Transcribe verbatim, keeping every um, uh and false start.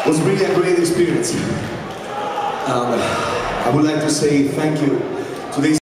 was really a great experience. Um, I would like to say thank you to this